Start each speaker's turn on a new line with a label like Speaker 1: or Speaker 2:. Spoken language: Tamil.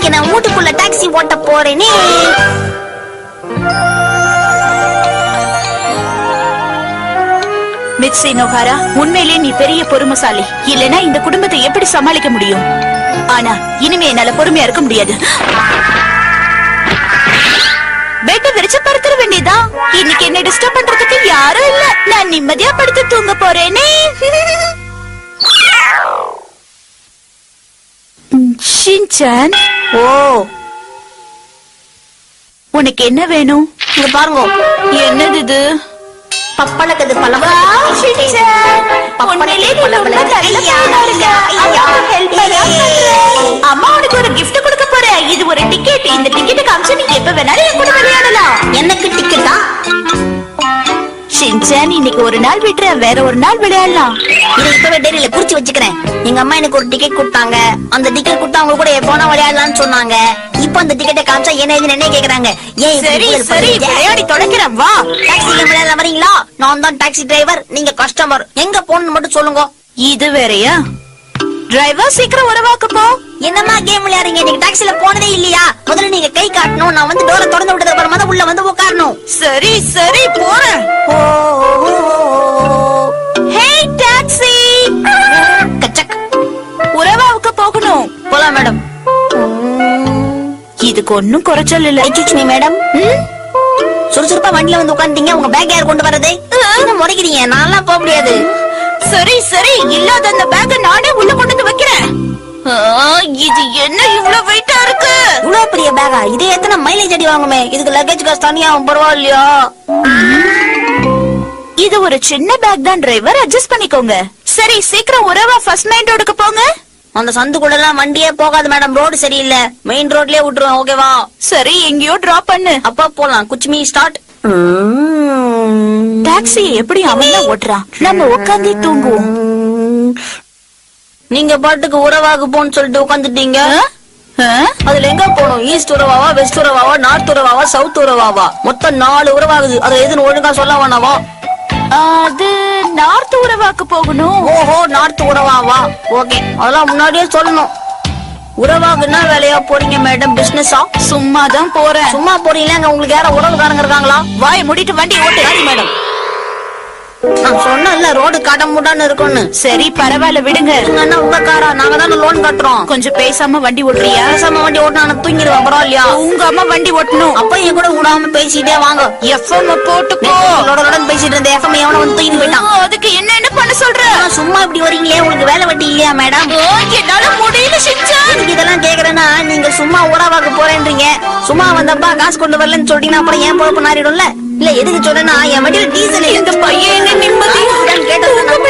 Speaker 1: இன்னைக்கு நான் வீட்டுக்குள்ள டாக்ஸி ஓட்ட போறேனே.
Speaker 2: மிட்சி நோகாரா, உண்மையிலே நீ பெரிய பொறுமைசாலி. இல்லனா இந்த குடும்பத்தை எப்படி சமாளிக்க முடியும்? ஆனா இனிமே என்னால பொறுமையா இருக்க முடியாது. பெட்ட விரிச்சு படுத்துற வேண்டியதான். இன்னைக்கு என்ன டிஸ்டர்ப் பண்றதுக்கு யாரும் இல்ல. நான் நிம்மதியா படுத்து தூங்க போறேனே. ஷின்சான்,
Speaker 1: ஓ,
Speaker 2: உனக்கு என்ன வேணும்?
Speaker 1: இங்க பாருங்க.
Speaker 2: என்னது இது?
Speaker 1: பப்பளக்கது பழம்.
Speaker 2: அம்மா உனக்கு ஒரு கிஃப்ட் கொடுக்க போறேன். இது ஒரு டிக்கெட். இந்த டிக்கெட் காமிச்சு நீங்க எப்ப வேணாலும் என் கூட விளையாடலாம்.
Speaker 1: எனக்கு டிக்கெட்டா?
Speaker 2: ஷின்சான், இன்னைக்கு ஒரு நாள் விட்டுறேன், வேற ஒரு நாள் விளையாடலாம்.
Speaker 1: இதை இப்பவே டைரியில குறிச்சு வச்சுக்கிறேன். எங்க அம்மா எனக்கு ஒரு டிக்கெட் கொடுத்தாங்க. அந்த டிக்கெட் கொடுத்தா அவங்க கூட எப்போனா விளையாடலாம்னு சொன்னாங்க. இப்ப அந்த டிக்கெட்டை காமிச்சா என்ன என்ன கேக்குறாங்க.
Speaker 2: சரி சரி, விளையாடி தொடக்கிறேன், வா.
Speaker 1: டாக்ஸில விளையாட வரீங்களா? நான் தான் டாக்ஸி டிரைவர், நீங்க கஸ்டமர். எங்க போகணும்னு மட்டும் சொல்லுங்க.
Speaker 2: இது வேறயா? டிரைவர், சீக்கிரம் உறவாக்கு போ.
Speaker 1: என்னமா கேம் விளையாடுறீங்க? நீங்க டாக்ஸில போனதே இல்லையா? முதல்ல நீங்க கை காட்டணும். நான் வந்து டோரை திறந்து விட்டதுக்கு அப்புறமா தான் உள்ள வந்து உட்காரணும்.
Speaker 2: சரி சரி, போறேன். ஹே டாக்ஸி,
Speaker 1: கச்சக்.
Speaker 2: உறவாவுக்கு போகணும்.
Speaker 1: போலாம் மேடம்.
Speaker 2: இதுக்கு ஒன்னும் குறைச்சல் இல்ல.
Speaker 1: Excuse me madam. சுறுசுறுப்பா வண்டியில வந்து உட்காந்துட்டீங்க. உங்க பேக் யார் கொண்டு வரது? முறைக்கிறீங்க. நான்லாம் போக முடியாது.
Speaker 2: சரி சரி, இல்லாத அந்த பேக்க நானே உள்ள கொண்டு வந்து வைக்கிறேன். இது என்ன இவ்வளவு வெயிட்டா இருக்கு?
Speaker 1: இவ்வளவு பெரிய பேகா? இதே எத்தனை மைலேஜ் அடி வாங்குமே. இதுக்கு லக்கேஜ் காசு தனியா பரவாயில்லையா?
Speaker 2: இது ஒரு சின்ன பேக் தான் டிரைவர், அட்ஜஸ்ட் பண்ணிக்கோங்க. சரி, சீக்கிரம் உறவா ஃபர்ஸ்ட் மெயின் ரோடுக்கு போங்க.
Speaker 1: அந்த சந்துக்குள்ள எல்லாம் வண்டியே போகாது மேடம். ரோடு சரியில்லை. மெயின் ரோட்லயே விட்டுருவேன். ஓகேவா?
Speaker 2: சரி, எங்கேயோ டிராப் பண்ணு.
Speaker 1: அப்பா போலாம். குச்மி ஸ்டார்ட்.
Speaker 2: டாக்ஸி எப்படி அவன் தான் ஓட்டுறான். நம்ம உட்காந்து தூங்குவோம்.
Speaker 1: நீங்க பாட்டுக்கு உறவாக போன்னு சொல்லிட்டு உட்காந்துட்டீங்க. அதுல எங்க போகணும்? ஈஸ்ட் உறவாவா, வெஸ்ட் உறவாவா, நார்த் உறவாவா, சவுத் உறவாவா? மொத்தம் 4 உறவாகுது. அது எதுன்னு ஒழுங்கா சொல்ல வேணாவா?
Speaker 2: அது நார்த் உறவாக்கு போகணும்.
Speaker 1: ஓஹோ, நார்த் உறவாவா? ஓகே, அதெல்லாம் முன்னாடியே சொல்லணும். உறவாகுன்னா வேலையா போறீங்க மேடம்? பிசினஸா?
Speaker 2: சும்மாதான் போறேன்.
Speaker 1: சும்மா போறீங்களா? உங்களுக்கு யார உறவுக்காரங்க இருக்காங்களா?
Speaker 2: வாய் மூடிட்டு வண்டி ஓட்டு.
Speaker 1: மேடம், நான் சொன்னேன்ல ரோடு கடமுடான்னு இருக்கும்னு.
Speaker 2: சரி, பரவாயில்ல, விடுங்க.
Speaker 1: உங்க காரா? நாங்க தானே லோன் கட்டுறோம்.
Speaker 2: கொஞ்சம் பேசாம வண்டி ஓட்டுறியா?
Speaker 1: பேசாம வண்டி ஓட்டினா நான் தூங்கிடுவேன். பரவாயில்லையா?
Speaker 2: உங்க அம்மா வண்டி ஓட்டணும்.
Speaker 1: அப்ப என் கூட விடாம பேசிட்டே வாங்க.
Speaker 2: எஃப்எம் போட்டுக்கோ.
Speaker 1: பேசிட்டு இருந்த எஃப்எம் எவன வந்து தூக்கி போயிட்டான்.
Speaker 2: அதுக்கு என்ன பண்ண சொல்ற?
Speaker 1: சும்மா இப்படி வரீங்களே, உங்களுக்கு வேலை வெட்டி இல்லையா மேடம்?
Speaker 2: என்னால முடியல ஷின்சான்.
Speaker 1: எனக்கு இதெல்லாம் கேக்குறேன்னா நீங்க சும்மா உறவாக போறேன்றீங்க. சும்மா வந்தப்பா காசு கொண்டு வரலன்னு சொல்லிட்டீங்கன்னா அப்புறம் ஏன் பொறுப்பு நாரிடும்ல? இல்ல எதுக்கு சொன்னா என் வண்டியில டீசல்.
Speaker 2: இந்த பையன் என்ன நிம்மதி
Speaker 1: கேட்டது